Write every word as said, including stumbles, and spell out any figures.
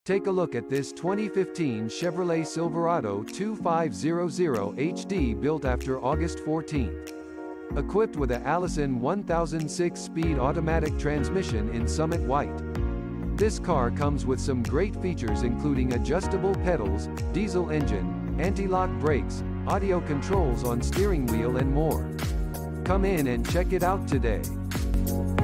Take a look at this twenty fifteen Chevrolet Silverado twenty-five hundred H D built after August fourteenth. Equipped with a Allison one thousand six speed automatic transmission in Summit White. This car comes with some great features including adjustable pedals, diesel engine, anti-lock brakes, audio controls on steering wheel and more. Come in and check it out today.